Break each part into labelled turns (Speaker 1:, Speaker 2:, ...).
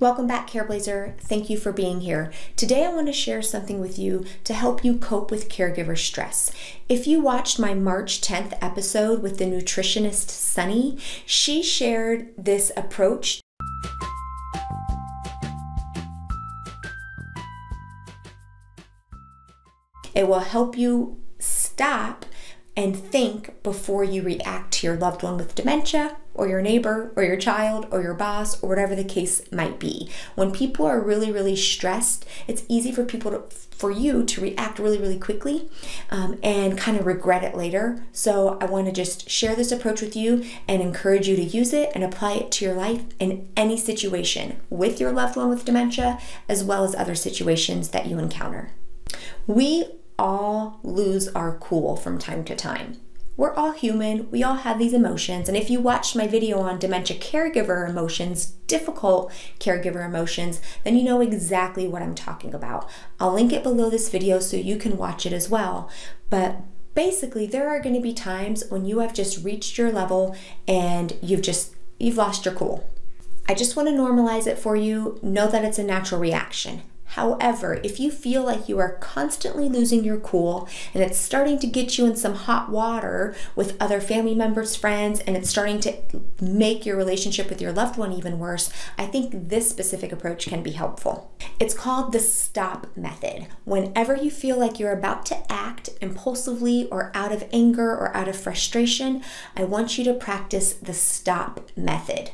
Speaker 1: Welcome back, Careblazer. Thank you for being here. Today I want to share something with you to help you cope with caregiver stress. If you watched my March 10th episode with the nutritionist Sunny, she shared this approach. It will help you stop and think before you react to your loved one with dementia, or your neighbor, or your child, or your boss, or whatever the case might be. When people are really stressed, it's easy for you to react really quickly and kind of regret it later. So I want to just share this approach with you and encourage you to use it and apply it to your life in any situation with your loved one with dementia, as well as other situations that you encounter. We all lose our cool from time to time. We're all human, we all have these emotions, and if you watched my video on dementia caregiver emotions, difficult caregiver emotions, then you know exactly what I'm talking about. I'll link it below this video so you can watch it as well. But basically, there are going to be times when you have just reached your level and you've lost your cool. I just want to normalize it for you. Know that it's a natural reaction. However, if you feel like you are constantly losing your cool and it's starting to get you in some hot water with other family members, friends, and it's starting to make your relationship with your loved one even worse, I think this specific approach can be helpful. It's called the STOP method. Whenever you feel like you're about to act impulsively or out of anger or out of frustration, I want you to practice the STOP method.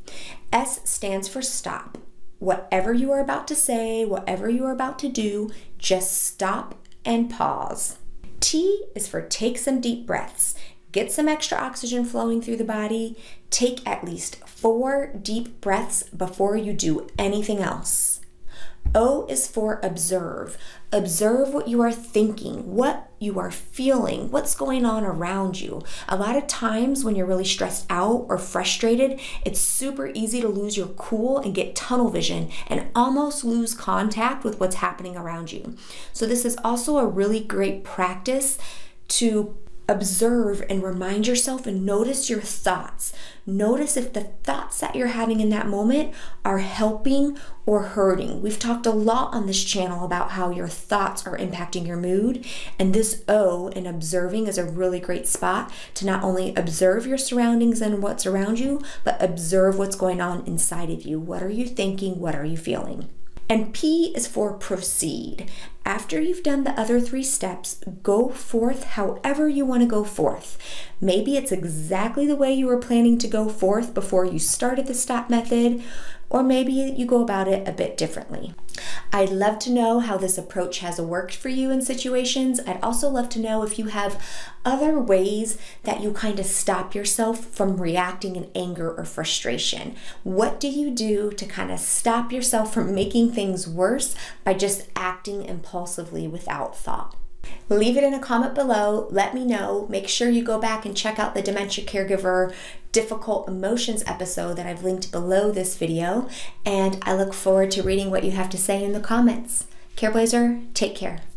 Speaker 1: S stands for stop. Whatever you are about to say, whatever you are about to do, just stop and pause. T is for take some deep breaths. Get some extra oxygen flowing through the body. Take at least 4 deep breaths before you do anything else. O is for observe. Observe what you are thinking, what you are feeling, what's going on around you. A lot of times when you're really stressed out or frustrated, it's super easy to lose your cool and get tunnel vision and almost lose contact with what's happening around you. So this is also a really great practice to observe and remind yourself and notice your thoughts. Notice if the thoughts that you're having in that moment are helping or hurting. We've talked a lot on this channel about how your thoughts are impacting your mood, and this O in observing is a really great spot to not only observe your surroundings and what's around you, but observe what's going on inside of you. What are you thinking? What are you feeling? And P is for proceed. After you've done the other 3 steps, go forth however you want to go forth. Maybe it's exactly the way you were planning to go forth before you started the STOP method, or maybe you go about it a bit differently. I'd love to know how this approach has worked for you in situations. I'd also love to know if you have other ways that you kind of stop yourself from reacting in anger or frustration. What do you do to kind of stop yourself from making things worse by just acting impulsively without thought? Leave it in a comment below. Let me know. Make sure you go back and check out the Dementia Caregiver Difficult Emotions episode that I've linked below this video. And I look forward to reading what you have to say in the comments. Careblazer, take care.